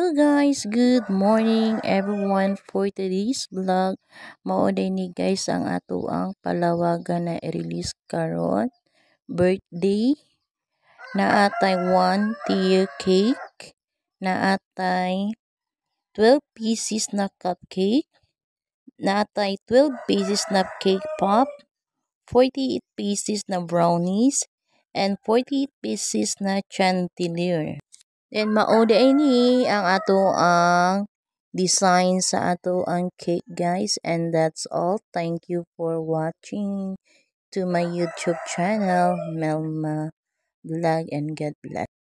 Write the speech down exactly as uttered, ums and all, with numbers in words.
Hello guys, good morning everyone. For today's vlog, maoday ni guys ang ato ang palawagan na i-release karon. Birthday na atay one tier cake, na atay twelve pieces na cupcake, na atay twelve pieces na cake pop, forty-eight pieces na brownies, and forty-eight pieces na chantilly. Then maode ini ang ato ang design sa ato ang cake guys, and that's all. Thank you for watching to my YouTube channel Melma Vlog, and God bless.